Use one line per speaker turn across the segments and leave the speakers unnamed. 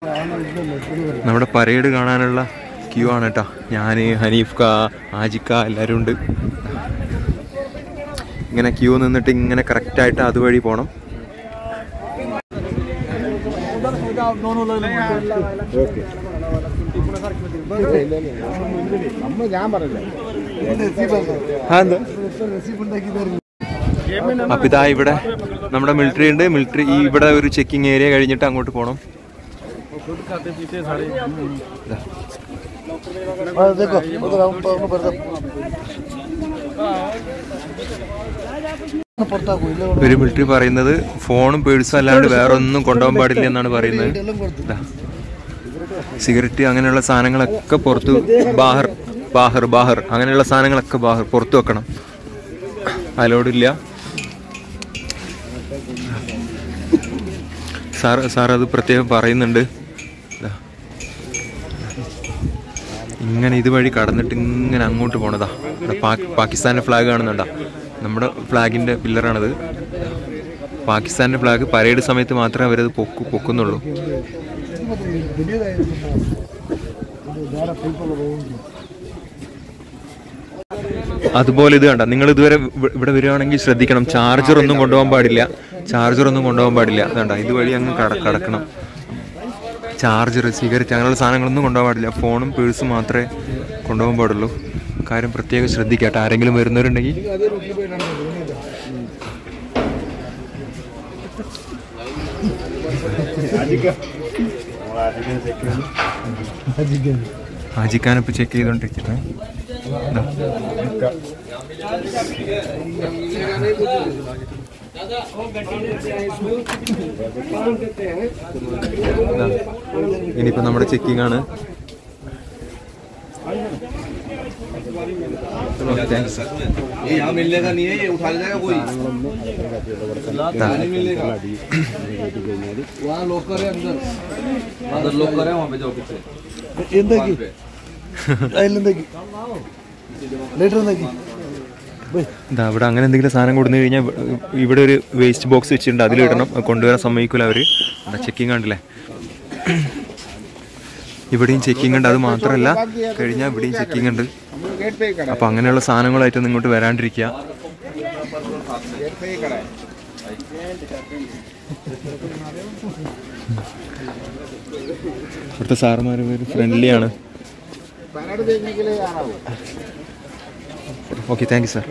നമ്മുടെ പരേഡ് കാണാനുള്ള ക്യൂ ആണ് കേട്ടോ. ഞാൻ, ഹനീഫ് കാ, ആജിക്ക എല്ലാവരും ഉണ്ട്. ഇങ്ങനെ ക്യൂ നിന്നിട്ട് ഇങ്ങനെ കറക്റ്റായിട്ട് അതുവഴി പോകണം. അപ്പൊ ഇതാ ഇവിടെ നമ്മുടെ മിലിറ്ററി ഉണ്ട്. മിലിറ്ററി ഇവിടെ ഒരു ചെക്കിംഗ് ഏരിയ കഴിഞ്ഞിട്ട് അങ്ങോട്ട് പോകണം. ഒരു മിലിറ്ററി പറയുന്നത് ഫോണും പേഴ്സും അല്ലാണ്ട് വേറെ ഒന്നും കൊണ്ടുപോകാൻ പാടില്ല എന്നാണ് പറയുന്നത്. സിഗരറ്റ് അങ്ങനെയുള്ള സാധനങ്ങളൊക്കെ പുറത്ത്, ബാഹർ അങ്ങനെയുള്ള സാധനങ്ങളൊക്കെ പുറത്ത് വെക്കണം. അലോഡില്ല. സാർ അത് പ്രത്യേകം പറയുന്നുണ്ട്. ഇങ്ങനെ ഇതുവഴി കടന്നിട്ട് ഇങ്ങനെ അങ്ങോട്ട് പോണതാ. പാകിസ്ഥാൻ്റെ ഫ്ലാഗ് കാണുന്നുണ്ടാ. നമ്മുടെ ഫ്ലാഗിൻ്റെ പില്ലറാണത്. പാകിസ്ഥാൻ്റെ ഫ്ലാഗ് പരേഡ് സമയത്ത് മാത്രമേ അവരത് പൊക്കുന്നുള്ളൂ. അതുപോലെ ഇത് കണ്ട, നിങ്ങൾ ഇതുവരെ ഇവിടെ വരികയാണെങ്കിൽ ശ്രദ്ധിക്കണം, ചാർജറൊന്നും കൊണ്ടുപോകാൻ പാടില്ല. അതുകൊണ്ടാ ഇതുവഴി അങ്ങ് കടക്കണം. ചാർജർ, സിഗരറ്റ് അങ്ങനെയുള്ള സാധനങ്ങളൊന്നും കൊണ്ടുപോകാൻ പാടില്ല. ഫോണും പേഴ്സും മാത്രമേ കൊണ്ടുപോകാൻ പാടുള്ളൂ. കാര്യം പ്രത്യേകം ശ്രദ്ധിക്കട്ടെ, ആരെങ്കിലും വരുന്നവരുണ്ടെങ്കിൽ. ആജിക്കാനിപ്പോൾ ചെക്ക് ചെയ്തോണ്ടിരിക്കട്ടെ. ഇനിയിപ്പോ നമ്മുടെ ചെക്കിംഗ് ആണ്. ഇവിടെ അങ്ങനെ എന്തെങ്കിലും സാധനം കൊടുത്തു കഴിഞ്ഞാൽ ഇവിടെ ഒരു വേസ്റ്റ് ബോക്സ് വെച്ചിട്ടുണ്ട്, അതിലിടണം. കൊണ്ടുവരാൻ സമ്മതിക്കൂല അവര്. ചെക്കിംഗ് കണ്ടില്ലേ, ഇവിടെയും ചെക്കിംഗ് ഉണ്ട്. അത് മാത്രമല്ല, കഴിഞ്ഞാൽ ഇവിടെയും ചെക്കിംഗ് ഉണ്ട്. അപ്പൊ അങ്ങനെയുള്ള സാധനങ്ങളായിട്ടൊന്നും ഇങ്ങോട്ട് വരാണ്ടിരിക്കുക. ഇവിടുത്തെ സാറുമാര് ഫ്രണ്ട്ലിയാണ്. Okay, thank you sir.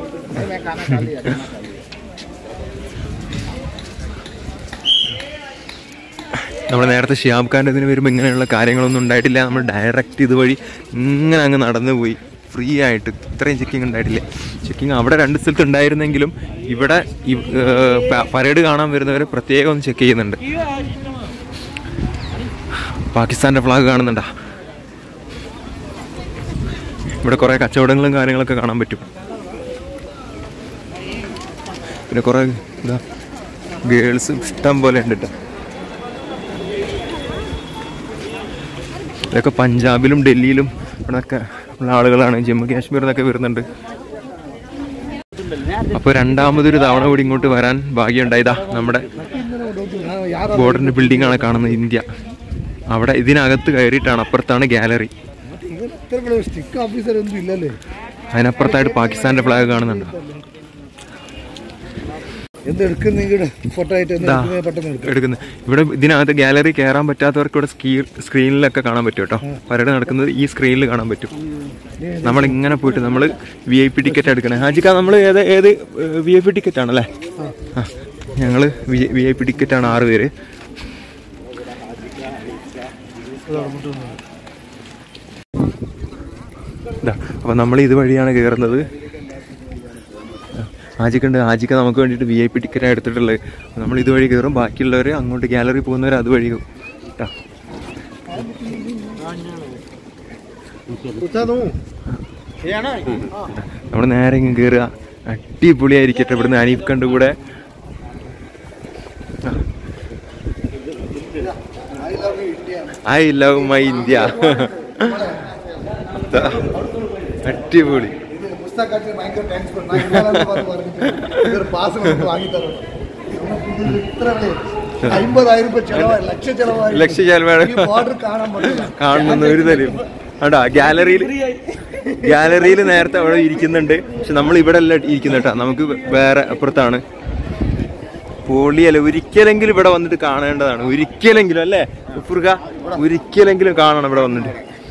നമ്മൾ നേരത്തെ ഷിയാബ് ഖാൻ്റെ ഇതിന് വരുമ്പോൾ ഇങ്ങനെയുള്ള കാര്യങ്ങളൊന്നും ഉണ്ടായിട്ടില്ല. നമ്മൾ ഡയറക്റ്റ് ഇതുവഴി ഇങ്ങനെ അങ്ങ് നടന്നു പോയി, ഫ്രീ ആയിട്ട്. ഇത്രയും ചെക്കിങ് ഉണ്ടായിട്ടില്ല. ചെക്കിങ് അവിടെ 2 സ്ഥലത്ത് ഉണ്ടായിരുന്നെങ്കിലും ഇവിടെ പരേഡ് കാണാൻ വരുന്നവരെ പ്രത്യേകം ഒന്ന് ചെക്ക് ചെയ്യുന്നുണ്ട്. പാകിസ്ഥാൻ്റെ ഫ്ലാഗ് കാണുന്നുണ്ടാ. ഇവിടെ കുറേ കച്ചവടങ്ങളും കാര്യങ്ങളൊക്കെ കാണാൻ പറ്റും. പിന്നെ കുറേ ഗേൾസ് ഇഷ്ടം പോലെ ഉണ്ട് കേട്ടോ. ഇതൊക്കെ പഞ്ചാബിലും ഡൽഹിയിലും ഇവിടെയൊക്കെ ഉള്ള ആളുകളാണ്. ജമ്മു കാശ്മീരിൽ നിന്നൊക്കെ വരുന്നുണ്ട്. അപ്പോൾ രണ്ടാമതൊരു തവണ കൂടി ഇങ്ങോട്ട് വരാൻ ഭാഗ്യമുണ്ടായതാ. നമ്മുടെ ബോർഡറിൻ്റെ ബിൽഡിംഗ് ആണ് കാണുന്നത്, ഇന്ത്യ. അവിടെ ഇതിനകത്ത് കയറിയിട്ടാണ്. അപ്പുറത്താണ് ഗാലറി. അതിനപ്പുറത്തായിട്ട് പാകിസ്ഥാന്റെ ഫ്ലാഗ് കാണുന്നുണ്ട്. എടുക്കുന്നത് ഇവിടെ ഇതിനകത്ത് ഗാലറി കയറാൻ പറ്റാത്തവർക്ക് ഇവിടെ സ്ക്രീനിലൊക്കെ കാണാൻ പറ്റും കേട്ടോ. പരേഡ് നടക്കുന്നത് ഈ സ്ക്രീനിൽ കാണാൻ പറ്റും. നമ്മളിങ്ങനെ പോയിട്ട് നമ്മൾ VIP ടിക്കറ്റ് എടുക്കണേ. ഹാജിക്ക, നമ്മൾ ഏത് VIP ടിക്കറ്റ് ആണല്ലേ? ആ, ഞങ്ങൾ VIP ടിക്കറ്റാണ് 6 പേര്. അപ്പം നമ്മൾ ഇതുവഴിയാണ് കയറുന്നത്. ആജിക്കുണ്ട്. ആജിക്ക നമുക്ക് വേണ്ടിയിട്ട് VIP ടിക്കറ്റാണ് എടുത്തിട്ടുള്ളത്. നമ്മൾ ഇതുവഴി കയറും. ബാക്കിയുള്ളവർ അങ്ങോട്ട് ഗാലറി പോകുന്നവർ അതുവഴി കേട്ടോ. നമ്മൾ നേരെ ഇങ്ങ് കയറുക. അടിപൊളിയായിരിക്കട്ടെ. ഇവിടുന്ന് ഹനീഫ് ഖാൻ്റെ കൂടെ ഐ ലവ് മൈ ഇന്ത്യ. അടിപൊളി. ലക്ഷ ചെലവാണ് കാണുന്ന ഒരു തരും ആണ്ടാ. ഗാലറിയിൽ നേരത്തെ അവിടെ ഇരിക്കുന്നുണ്ട്, പക്ഷെ നമ്മൾ ഇവിടെ അല്ല ഇരിക്കുന്ന കേട്ടോ, നമുക്ക് വേറെ അപ്പുറത്താണ്. പൊളിയല്ല, ഒരിക്കലെങ്കിലും ഇവിടെ വന്നിട്ട് കാണേണ്ടതാണ്, ഒരിക്കലെങ്കിലും അല്ലേ ഫുർഖ, ഒരിക്കലെങ്കിലും കാണണം ഇവിടെ വന്നിട്ട്.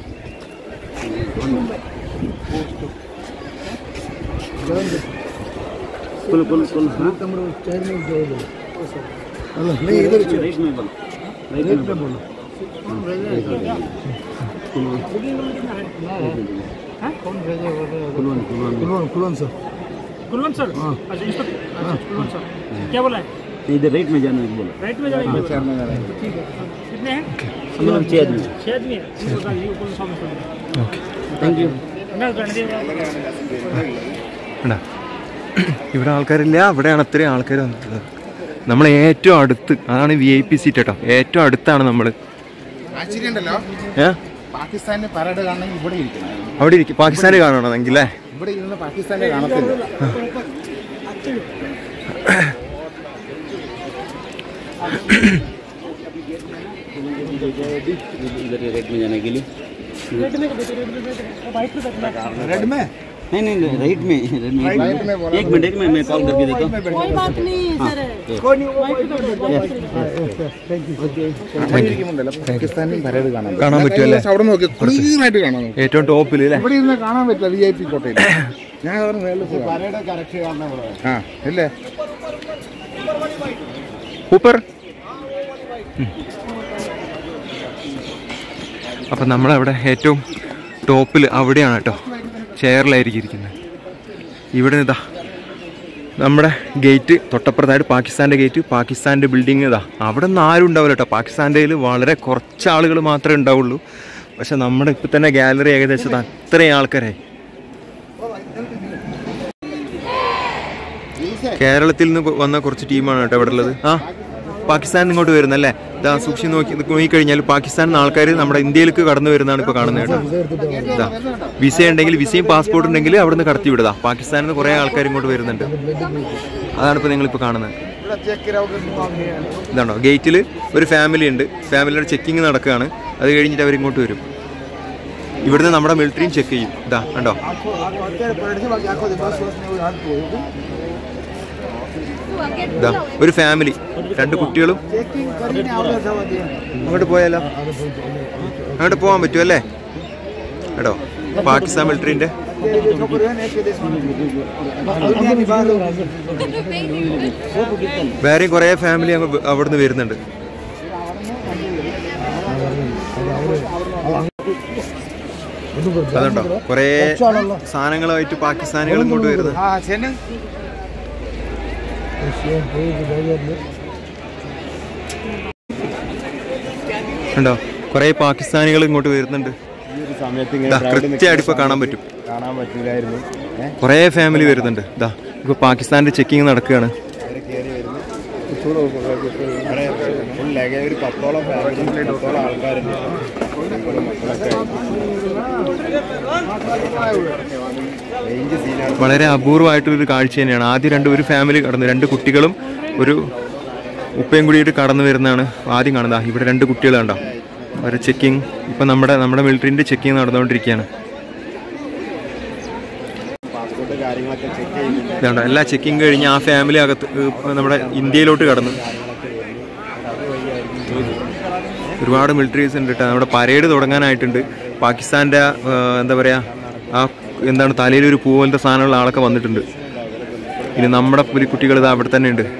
इधर राइट में जाना है, बोलो राइट में जाएंगे। कितने हैं? हम लोग 6 आदमी हैं।
Okay,
thank you.
ഇവിടെ ആൾക്കാരില്ല, അവിടെയാണ് അത്രയും ആൾക്കാർ വന്നിട്ടുള്ളത്. നമ്മൾ ഏറ്റവും അടുത്ത്, അതാണ് VIP സീറ്റ് കേട്ടോ, ഏറ്റവും അടുത്താണ് നമ്മൾ.
പാകിസ്ഥാന്റെ പരേഡ് കാണണമെങ്കിൽ ഇവിടെ ഇരിക്കണം,
അവിടെ ഇരിക്കും. പാകിസ്ഥാന് കാണണമെങ്കിൽ അല്ലേ,
ഇവിടെ ഇരുന്ന് പാകിസ്ഥാന്റെ കാണത്തില്ല.
रेड में जाने के लिए रेड में नहीं राइट में एक मिनट मैं कॉल करके देता हूँ.
कोई बात नहीं सर,
പാകിസ്ഥാനിൽ പരേഡ് കാണാൻ
പറ്റുമല്ലേ,
അവിടെ നോക്കി ക്ലീനായിട്ട് കാണാൻ
ഏറ്റവും ടോപ്പിൽ അല്ലേ.
ഇവിടെ ഇരുന്ന് കാണാൻ പറ്റില്ല VIP കോട്ടയിൽ. ഞാൻ പരേഡ് കറക്റ്റ് കാണാൻ ഇല്ലേ
സൂപ്പർ. അപ്പം നമ്മളവിടെ ഏറ്റവും ടോപ്പിൽ അവിടെയാണ് കേട്ടോ, ചെയറിലായിരിക്കും ഇരിക്കുന്നത്. ഇവിടെ ഇതാ നമ്മുടെ ഗേറ്റ് തൊട്ടപ്പുറത്തായിട്ട് പാകിസ്ഥാൻ്റെ ഗേറ്റ്, പാകിസ്ഥാൻ്റെ ബിൽഡിങ് ഇതാ. അവിടെ നിന്ന് ആരും ഉണ്ടാവില്ല കേട്ടോ, പാകിസ്ഥാൻ്റെ വളരെ കുറച്ച് ആളുകൾ മാത്രമേ ഉണ്ടാവുള്ളൂ. പക്ഷെ നമ്മുടെ ഇപ്പം തന്നെ ഗാലറി ഏകദേശം അത്രയും ആൾക്കാരായി. കേരളത്തിൽ നിന്ന് വന്ന കുറച്ച് ടീമാണ് കേട്ടോ ഇവിടെ ഉള്ളത്. പാകിസ്ഥാനിൽ നിന്ന് ഇങ്ങോട്ട് വരുന്നല്ലേ, ഇതാ സൂക്ഷിച്ച് നോക്കിക്കഴിഞ്ഞാൽ പാകിസ്ഥാനിൽ നിന്ന് ആൾക്കാർ നമ്മുടെ ഇന്ത്യയിലേക്ക് കടന്നു വരുന്നതാണ് ഇപ്പോൾ കാണുന്നത് കേട്ടോ. ഇതാ വിസ ഉണ്ടെങ്കിൽ, വിസയും പാസ്പോർട്ട് ഉണ്ടെങ്കിൽ അവിടെ നിന്ന് കടത്തി വിടുക. പാകിസ്ഥാനിൽ നിന്ന് കുറേ ആൾക്കാർ ഇങ്ങോട്ട് വരുന്നുണ്ട്, അതാണ് ഇപ്പോൾ നിങ്ങളിപ്പോൾ കാണുന്നത്. ഇതാണോ ഗേറ്റിൽ ഒരു ഫാമിലി ഉണ്ട്, ഫാമിലിയുടെ ചെക്കിങ് നടക്കുകയാണ്. അത് കഴിഞ്ഞിട്ട് അവരിങ്ങോട്ട് വരും. ഇവിടുന്ന് നമ്മുടെ മിലിറ്ററിയും ചെക്ക് ചെയ്യും. ഇതാ കണ്ടോ, ഇതാ ഒരു ഫാമിലി, 2 കുട്ടികളും. അങ്ങോട്ട് പോയാലോ, അങ്ങോട്ട് പോകാൻ പറ്റുമല്ലേ കേട്ടോ. പാകിസ്ഥാൻ മിലിറ്ററിന്റെ വേറെയും കുറേ ഫാമിലി അവിടുന്ന് വരുന്നുണ്ട്. അതുണ്ടോ കുറേ സാധനങ്ങളുമായിട്ട് പാകിസ്ഥാനികൾ ഇങ്ങോട്ട് വരുന്നത്. ഉണ്ടോ കുറേ പാകിസ്ഥാനികൾ ഇങ്ങോട്ട് വരുന്നുണ്ട്. കൃത്യമായിട്ട് ഇപ്പൊ കാണാൻ പറ്റില്ലായിരുന്നു. കുറേ ഫാമിലി വരുന്നുണ്ട്. ഇതാ ഇപ്പൊ പാകിസ്ഥാന്റെ ചെക്കിങ് നടക്കുകയാണ്. വളരെ അപൂർവമായിട്ടൊരു കാഴ്ച തന്നെയാണ്. ആദ്യം ഒരു ഫാമിലി കടന്നു, 2 കുട്ടികളും ഒരു ഉപ്പയും കൂടിയിട്ട് കടന്നു വരുന്നതാണ് ആദ്യം കാണുന്നത്. ഇവിടെ 2 കുട്ടികൾ കണ്ടോ, ഒരു ചെക്കിങ്. ഇപ്പം നമ്മുടെ മിലിറ്ററിൻ്റെ ചെക്കിങ് നടന്നുകൊണ്ടിരിക്കുകയാണ്. ഇതാണ്ടോ എല്ലാ ചെക്കിങ് കഴിഞ്ഞ് ആ ഫാമിലി അകത്ത് നമ്മുടെ ഇന്ത്യയിലോട്ട് കടന്നു. ഒരുപാട് മിലിറ്ററീസ് ഉണ്ട് കേട്ടോ. നമ്മുടെ പരേഡ് തുടങ്ങാനായിട്ടുണ്ട്. പാകിസ്ഥാൻ്റെ എന്താ പറയുക, എന്താണ് തലയിലൊരു പൂ പോലത്തെ സാധനമുള്ള ആളൊക്കെ വന്നിട്ടുണ്ട്. ഇനി നമ്മുടെ കുട്ടികൾ ഇത് അവിടെ തന്നെ ഉണ്ട്.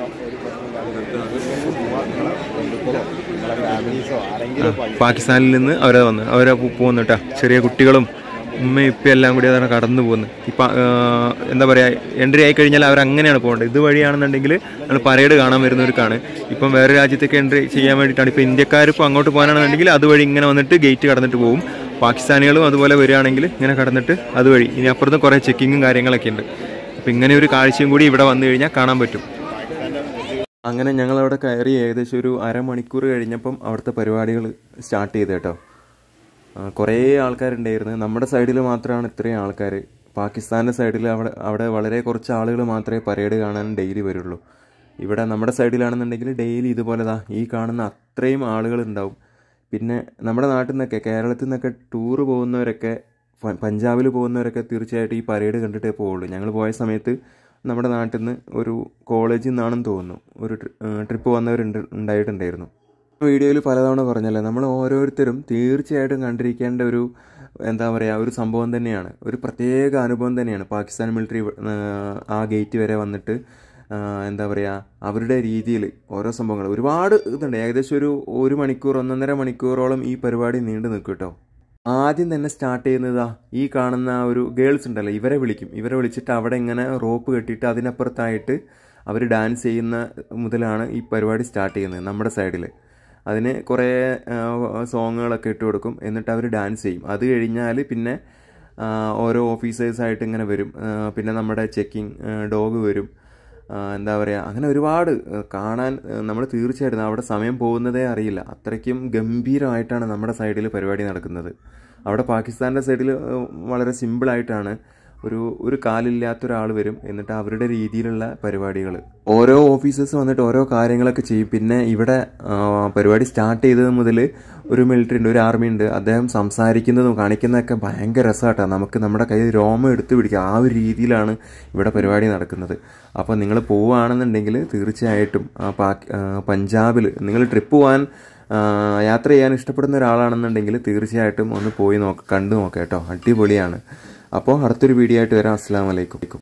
പാകിസ്ഥാനിൽ നിന്ന് അവരെ പോകുന്നു കേട്ടോ. ചെറിയ കുട്ടികളും ഉമ്മയും ഇപ്പം എല്ലാം കൂടി അതാണ് കടന്നു പോകുന്നത്. ഇപ്പം എന്താ പറയുക, എൻട്രി ആയി കഴിഞ്ഞാൽ അവരങ്ങനെയാണ് പോകേണ്ടത്. ഇതുവഴിയാണെന്നുണ്ടെങ്കിൽ നമ്മൾ പരേഡ് കാണാൻ വരുന്നവർക്കാണ്. ഇപ്പം വേറെ രാജ്യത്തേക്ക് എൻട്രി ചെയ്യാൻ വേണ്ടിയിട്ടാണ്. ഇപ്പോൾ ഇന്ത്യക്കാരിപ്പോൾ അങ്ങോട്ട് പോകാനാണെന്നുണ്ടെങ്കിൽ അതുവഴി ഇങ്ങനെ വന്നിട്ട് ഗേറ്റ് കടന്നിട്ട് പോകും. പാകിസ്ഥാനികളും അതുപോലെ വരികയാണെങ്കിൽ ഇങ്ങനെ കടന്നിട്ട് അതുവഴി. ഇനി അപ്പുറത്ത് കുറേ ചെക്കിങ്ങും കാര്യങ്ങളൊക്കെ ഉണ്ട്. അപ്പം ഇങ്ങനെ ഒരു കാഴ്ചയും കൂടി ഇവിടെ വന്നു കഴിഞ്ഞാൽ കാണാൻ പറ്റും. അങ്ങനെ ഞങ്ങളവിടെ കയറി ഏകദേശം ഒരു അരമണിക്കൂർ കഴിഞ്ഞപ്പം അവിടുത്തെ പരിപാടികൾ സ്റ്റാർട്ട് ചെയ്ത് കേട്ടോ. കുറേ ആൾക്കാരുണ്ടായിരുന്നു. നമ്മുടെ സൈഡിൽ മാത്രമാണ് ഇത്രയും ആൾക്കാർ. പാകിസ്ഥാൻ്റെ സൈഡിൽ അവിടെ വളരെ കുറച്ച് ആളുകൾ മാത്രമേ പരേഡ് കാണാൻ ഡെയിലി വരുള്ളൂ. ഇവിടെ നമ്മുടെ സൈഡിലാണെന്നുണ്ടെങ്കിൽ ഡെയിലി ഇതുപോലെ ഈ കാണുന്ന അത്രയും ആളുകൾ ഉണ്ടാവും. പിന്നെ നമ്മുടെ നാട്ടിൽ നിന്നൊക്കെ കേരളത്തിൽ നിന്നൊക്കെ ടൂറ് പോകുന്നവരൊക്കെ പഞ്ചാബിൽ പോകുന്നവരൊക്കെ തീർച്ചയായിട്ടും ഈ പരേഡ് കണ്ടിട്ടേ പോവുള്ളൂ. ഞങ്ങൾ പോയ സമയത്ത് നമ്മുടെ നാട്ടിൽ നിന്ന് ഒരു കോളേജിൽ നിന്നാണെന്ന് തോന്നുന്നു ഒരു ട്രിപ്പ് ഉണ്ടായിട്ടുണ്ടായിരുന്നു. വീഡിയോയിൽ പലതവണ പറഞ്ഞല്ലേ, നമ്മൾ ഓരോരുത്തരും തീർച്ചയായിട്ടും കണ്ടിരിക്കേണ്ട ഒരു എന്താ പറയുക ഒരു സംഭവം തന്നെയാണ്, ഒരു പ്രത്യേക അനുഭവം തന്നെയാണ്. പാകിസ്ഥാൻ മിലിറ്ററി ആ ഗേറ്റ് വരെ വന്നിട്ട് എന്താ പറയുക അവരുടെ രീതിയിൽ ഓരോ സംഭവങ്ങൾ ഒരുപാട് ഇതുണ്ട്. ഏകദേശം ഒരു മണിക്കൂർ 1.5 മണിക്കൂറോളം ഈ പരിപാടി നീണ്ടു നിൽക്കും കേട്ടോ. ആദ്യം തന്നെ സ്റ്റാർട്ട് ചെയ്യുന്നത് ഈ കാണുന്ന ഒരു ഗേൾസ് ഉണ്ടല്ലോ, ഇവരെ വിളിച്ചിട്ട് അവിടെ ഇങ്ങനെ റോപ്പ് കെട്ടിയിട്ട് അതിനപ്പുറത്തായിട്ട് അവർ ഡാൻസ് ചെയ്യുന്ന മുതലാണ് ഈ പരിപാടി സ്റ്റാർട്ട് ചെയ്യുന്നത് നമ്മുടെ സൈഡിൽ. അതിന് കുറേ സോങ്ങുകളൊക്കെ ഇട്ട് കൊടുക്കും, എന്നിട്ട് അവർ ഡാൻസ് ചെയ്യും. അത് കഴിഞ്ഞാൽ പിന്നെ ഓരോ ഓഫീസേഴ്സായിട്ട് ഇങ്ങനെ വരും. പിന്നെ നമ്മുടെ ചെക്കിങ് ഡോഗ് വരും. എന്താ പറയുക, അങ്ങനെ ഒരുപാട് കാണാൻ നമ്മൾ തീർച്ചയായിട്ടും അവിടെ സമയം പോകുന്നതേ അറിയില്ല. അത്രയ്ക്കും ഗംഭീരമായിട്ടാണ് നമ്മുടെ സൈഡിൽ പരിപാടി നടക്കുന്നത്. അവിടെ പാകിസ്ഥാൻ്റെ സൈഡിൽ വളരെ സിമ്പിളായിട്ടാണ് ഒരു കാലില്ലാത്ത ഒരാൾ വരും, എന്നിട്ട് അവരുടെ രീതിയിലുള്ള പരിപാടികൾ ഓരോ ഓഫീസേഴ്സ് വന്നിട്ട് ഓരോ കാര്യങ്ങളൊക്കെ ചെയ്യും. പിന്നെ ഇവിടെ പരിപാടി സ്റ്റാർട്ട് ചെയ്തത് മുതൽ ഒരു മിലിറ്ററി ഉണ്ട്, ഒരു ആർമി ഉണ്ട്. അദ്ദേഹം സംസാരിക്കുന്നതും കാണിക്കുന്നതൊക്കെ ഭയങ്കര രസമായിട്ടാണ്. നമുക്ക് നമ്മുടെ കയ്യിൽ രോമം എടുത്ത് പിടിക്കുക, ആ ഒരു രീതിയിലാണ് ഇവിടെ പരിപാടി നടക്കുന്നത്. അപ്പോൾ നിങ്ങൾ പോവുകയാണെന്നുണ്ടെങ്കിൽ തീർച്ചയായിട്ടും പഞ്ചാബിൽ നിങ്ങൾ ട്രിപ്പ് പോകാൻ യാത്ര ചെയ്യാൻ ഇഷ്ടപ്പെടുന്ന ഒരാളാണെന്നുണ്ടെങ്കിൽ തീർച്ചയായിട്ടും ഒന്ന് പോയി കണ്ടു നോക്കാം കേട്ടോ. അടിപൊളിയാണ്. അപ്പോൾ അടുത്തൊരു വീഡിയോ ആയിട്ട് വരാം. അസ്സലാമു അലൈക്കും.